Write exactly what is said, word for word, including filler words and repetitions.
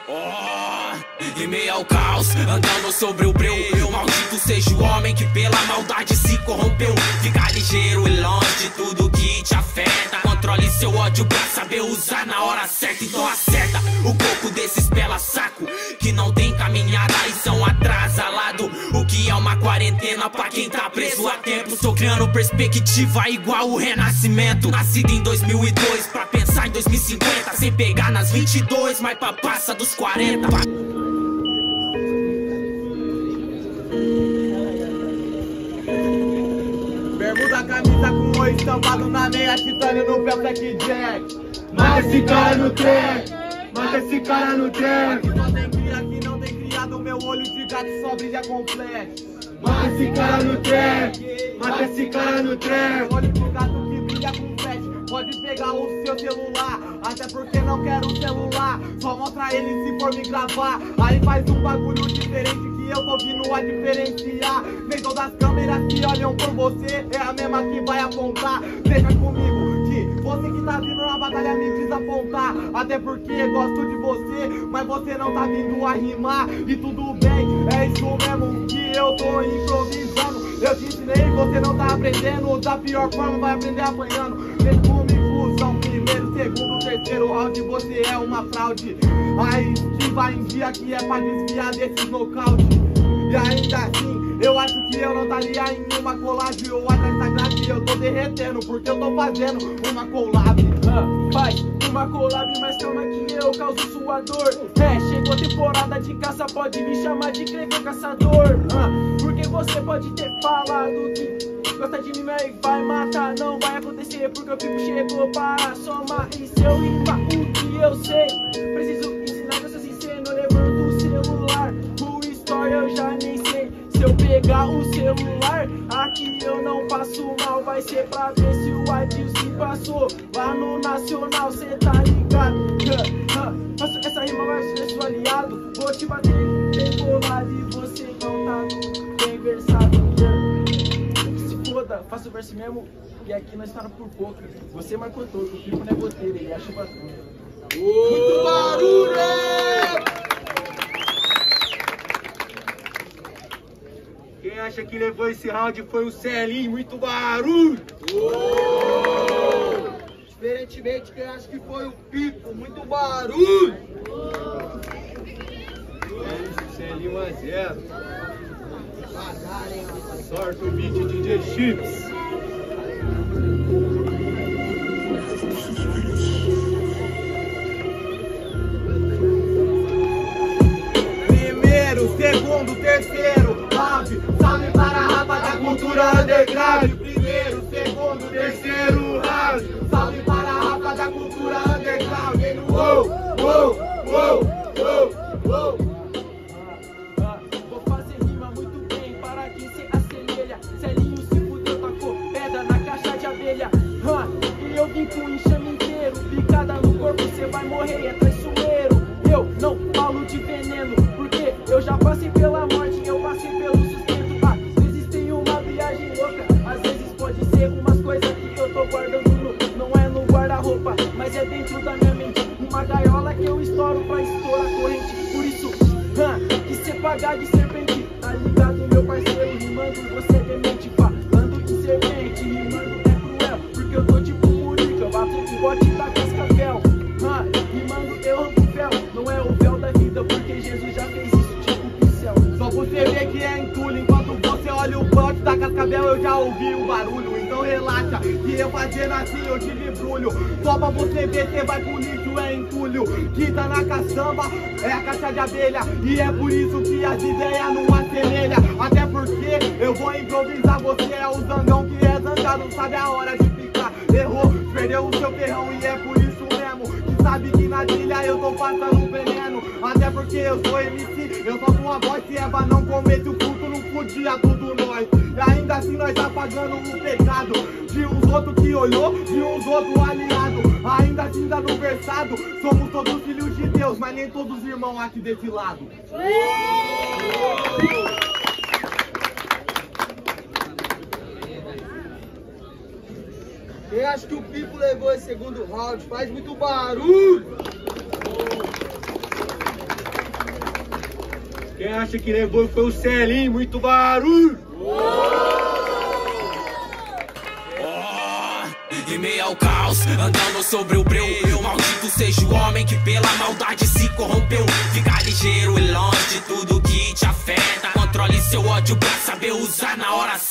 Oh, em meio ao caos, andando sobre o breu. Maldito seja o homem que pela maldade se corrompeu. Fica ligeiro e longe de tudo que te afeta. Controle seu ódio pra saber usar na hora certa. Então acerta o coco desses pela saco que não tem caminhada e são atrasalados. O que é uma quarentena pra quem tá preso há tempo. Tô criando perspectiva igual o renascimento. Nascido em dois mil e dois pra pensar em dois mil e cinquenta. Sem pegar nas vinte e dois, mas pra passa dos quarenta. Bermuda, camisa com oi estampado na meia, titânio no pé, Black Jack. Mata esse cara no track, mata esse cara no track. Aqui só tem cria, aqui não tem criado, meu olho de gato só brilha com flash. Mata esse cara no track, mata esse cara no track. Olho de gato que brilha com flash. Pode pegar o seu celular, até porque não quero um celular. Só mostra ele se for me gravar. Aí faz um bagulho diferente que eu tô vindo a diferenciar. Nem todas as câmeras que olham por você é a mesma que vai apontar. Deixa comigo que você que tá vindo na batalha me desapontar. Até porque gosto de você, mas você não tá vindo a rimar. E tudo bem, é isso mesmo que eu tô improvisando. Eu te ensinei, você não tá aprendendo. Da pior forma vai aprender apanhando. Mesmo comigo são primeiro, segundo, terceiro round. Você é uma fraude. Aí que vai em dia que é pra desviar desses nocaute. E ainda assim, eu acho que eu não estaria em uma collab. Ou atrás da grade, eu tô derretendo porque eu tô fazendo uma collab. Ah, faz uma collab, mas calma que eu causo sua dor. É, chegou a temporada de caça, pode me chamar de Creveu Caçador. Ah, porque você pode ter falado que gosta de mim, mas vai matar. Não vai acontecer porque o Pipo chegou para somar. E se eu rimar o que eu sei, preciso ensinar você sincero. Levando o celular, o story eu já nem sei. Se eu pegar o celular, aqui eu não passo mal. Vai ser pra ver se o Adil se passou lá no Nacional, cê tá ligado? uh, uh, Essa rima vai ser seu aliado. Vou te bater bem bolado e você não tá bem versado. uh. Se foda, faça o verso mesmo. E aqui nós tá por pouco. Você marcou todo, o Pipo não é goteiro, ele acha bacana. Muito barulho! Quem acha que levou esse round foi o Celinho, muito barulho! Oh! Diferentemente, quem acha que foi o Pipo, muito barulho! É isso, Celinho um a zero. Sorte o beat D J Chips. Primeiro, segundo, terceiro, salve, salve para a rapa da cultura underground. Primeiro, segundo, terceiro, round, salve para a rapa da cultura underground. Uou, uou, uou, uou, uou. Vou fazer rima muito bem para quem se assemelha. Celinho se fudeu, tacou pedra na caixa de abelha. E eu vim com o enxame inteiro, picada no corpo, cê vai morrer, é traiçoeiro. Eu não falo de veneno, porque eu já passei pela morte, eu passei pelo sustento. Às vezes tem uma viagem louca, às vezes pode ser umas coisas que eu tô guardando no, não é no guarda-roupa, mas é dentro da minha mente. Uma gaiola que eu estouro pra estourar a corrente. Por isso, hum, que cê pagar de serpente, tá ligado meu parceiro? Rimando você é demente, falando de serpente, rimando é cruel, porque eu tô tipo Murica, eu bato o bote da cascavel. Hum, rimando eu ando fel, não é o véu da vida, porque Jesus já fez isso tipo pincel. Só você vê que é entulho, enquanto você olha o bote da cascavel, eu já ouvi o barulho. Então relaxa, que eu fazendo assim eu tive brulho. Só pra você ver, cê vai pro lixo, é entulho. Que tá na caçamba, é a caixa de abelha. E é por isso que as ideias não assemelha. Até porque eu vou improvisar, você é o zangão que é zangado, sabe a hora de ficar. Errou, perdeu o seu ferrão e é por isso mesmo que sabe que na trilha eu tô passando veneno. Até porque eu sou M C, eu solto uma voz. Se Eva não comete o fruto, não podia tudo nós. E ainda assim nós tá pagando o pecado de uns outros que olhou, de uns outros aliados. Ainda assim tá no versado, somos todos filhos de Deus, mas nem todos irmãos aqui desse lado. Quem acha que o Pipo levou esse segundo round faz muito barulho? Quem acha que levou foi o Celinho, muito barulho! Em meio ao caos, andando sobre o breu. Maldito seja o homem que pela maldade se corrompeu. Fica ligeiro e longe de tudo que te afeta. Controle seu ódio pra saber usar na hora certa.